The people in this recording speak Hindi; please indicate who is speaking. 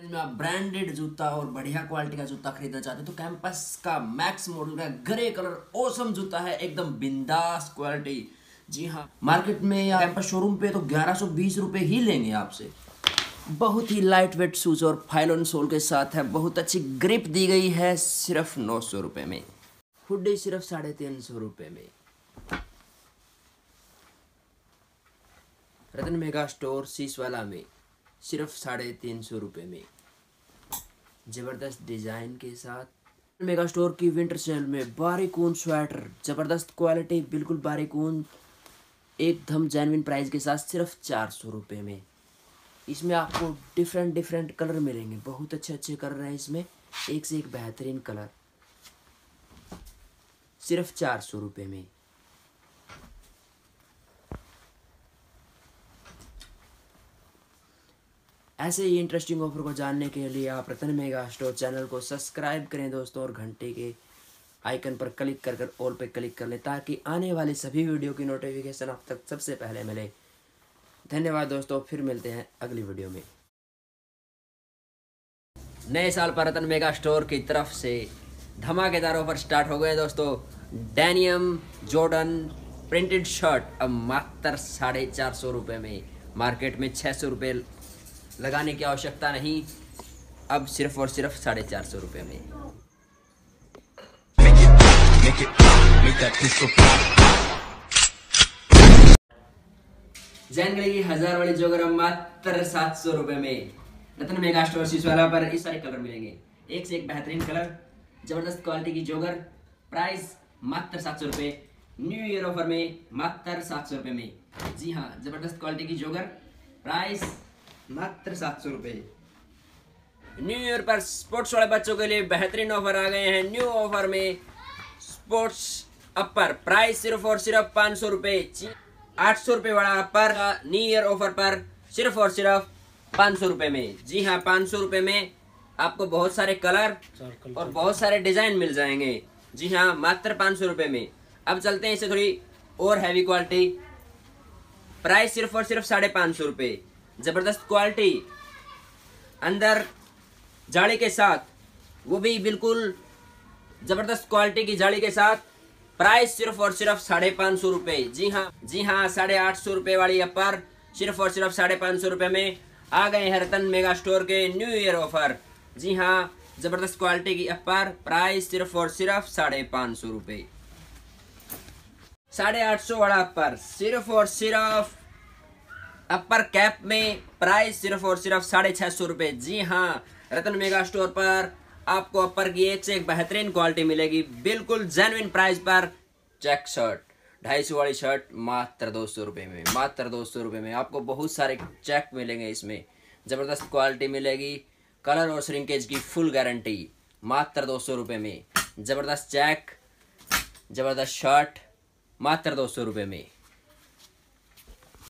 Speaker 1: में आप ब्रांडेड जूता और बढ़िया क्वालिटी का जूता खरीदना चाहते हैं तो कैंपस का मैक्स मॉडल का ग्रे कलर ओसम जूता है, एकदम बिंदास क्वालिटी। जी हाँ, मार्केट में या कैंपस शोरूम पे तो 1120 रुपये ही लेंगे आपसे। बहुत ही लाइट वेट शूज और फाइलोन सोल के साथ है, बहुत अच्छी ग्रिप दी गई है, सिर्फ 900 रुपये में। हुडी सिर्फ 350 रुपये में। रतन मेगा स्टोर सीसवाला में सिर्फ 350 रुपये में, जबरदस्त डिजाइन के साथ। मेगा स्टोर की विंटर सेल में बारीकून स्वेटर, जबरदस्त क्वालिटी, बिल्कुल बारीकून, एकदम जेन्युइन प्राइस के साथ सिर्फ 400 रुपये में। इसमें आपको डिफरेंट कलर मिलेंगे, बहुत अच्छे कलर हैं इसमें, एक से एक बेहतरीन कलर, सिर्फ 400 रुपये में। ऐसे ही इंटरेस्टिंग ऑफर को जानने के लिए आप रतन मेगा स्टोर चैनल को सब्सक्राइब करें दोस्तों, और घंटे के आइकन पर क्लिक कर ऑल पे क्लिक कर लें ताकि आने वाली सभी वीडियो की नोटिफिकेशन आप तक सबसे पहले मिले। धन्यवाद दोस्तों, फिर मिलते हैं अगली वीडियो में। नए साल पर रतन मेगा स्टोर की तरफ से धमाकेदार ऑफर स्टार्ट हो गए दोस्तों। डेनियम जॉर्डन प्रिंटेड शर्ट अब मात्र 450 रुपये में। मार्केट में 600 रुपये लगाने की आवश्यकता नहीं, अब सिर्फ और सिर्फ 450 रुपये में। जैन की 1000 वाली जोगर अब मात्र 700 रुपये में। रतन मेगा स्टोर सीसवाला पर इस सारे कलर मिलेंगे, एक से एक बेहतरीन कलर, जबरदस्त क्वालिटी की जोगर, प्राइस मात्र 700 रुपये। न्यू ईयर ऑफर में मात्र 700 रुपये में। जी हाँ, जबरदस्त क्वालिटी की जोगर, प्राइस मात्र 700 रुपये। न्यू ईयर पर स्पोर्ट्स वाले बच्चों के लिए बेहतरीन ऑफर आ गए हैं। न्यू ऑफर में स्पोर्ट्स अपर, प्राइस सिर्फ और सिर्फ 500 रुपये। 800 रुपये वाला अपर न्यू ईयर ऑफर पर सिर्फ और सिर्फ 500 रुपये में। जी हाँ, 500 रुपये में आपको बहुत सारे कलर और बहुत सारे डिजाइन मिल जाएंगे। जी हाँ, मात्र 500 रुपये में। अब चलते हैं इसे थोड़ी और हैवी क्वालिटी, प्राइस सिर्फ और सिर्फ 550 रुपये। जबरदस्त क्वालिटी, अंदर जाली के साथ, वो भी बिल्कुल जबरदस्त क्वालिटी की जाली के साथ, प्राइस सिर्फ और सिर्फ 550 रुपये। जी हाँ, 850 रुपये वाली अपर सिर्फ और सिर्फ 550 रुपये में आ गए हैं रतन मेगा स्टोर के न्यू ईयर ऑफर। जी हाँ, जबरदस्त क्वालिटी की अपर, प्राइस सिर्फ और सिर्फ 550 रुपये। 850 वाला अपर सिर्फ और सिर्फ अपर कैप में, प्राइस सिर्फ और सिर्फ 650 रुपये। जी हाँ, रतन मेगा स्टोर पर आपको अपर की एक से एक बेहतरीन क्वालिटी मिलेगी, बिल्कुल जेन्युइन प्राइस पर। चेक शर्ट 250 वाली शर्ट मात्र 200 रुपये में, मात्र 200 रुपये में आपको बहुत सारे चेक मिलेंगे इसमें, जबरदस्त क्वालिटी मिलेगी, कलर और श्रिंकेज की फुल गारंटी, मात्र 200 रुपये में। जबरदस्त चेक, जबरदस्त शर्ट, मात्र 200 रुपये में।